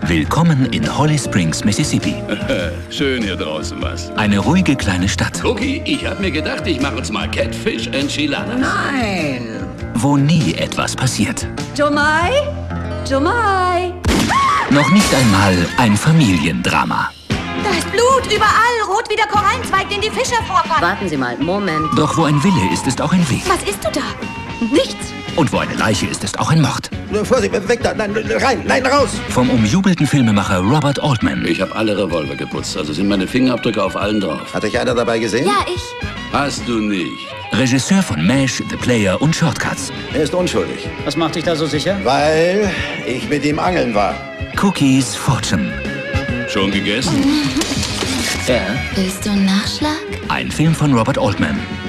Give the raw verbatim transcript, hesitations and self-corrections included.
Willkommen in Holly Springs, Mississippi. Schön hier draußen was. Eine ruhige kleine Stadt. Cookie, ich hab mir gedacht, ich mache uns mal Catfish Enchiladas. Nein. Wo nie etwas passiert. Jomai? Jomai? Noch nicht einmal ein Familiendrama. Da ist Blut überall, rot wie der Korallenzweig, den die Fischer vorfanden. Warten Sie mal, Moment. Doch wo ein Wille ist, ist auch ein Weg. Was isst du da? Nichts. Und wo eine Leiche ist, ist auch ein Mord. Vorsicht, weg da, nein, rein, nein, raus! Vom umjubelten Filmemacher Robert Altman. Ich habe alle Revolver geputzt, also sind meine Fingerabdrücke auf allen drauf. Hat euch einer dabei gesehen? Ja, ich. Hast du nicht. Regisseur von MASH, The Player und Shortcuts. Er ist unschuldig, Was macht dich da so sicher? weil ich mit ihm angeln war. Cookies Fortune. Schon gegessen? Ja. Willst du einen Nachschlag? Ein Film von Robert Altman.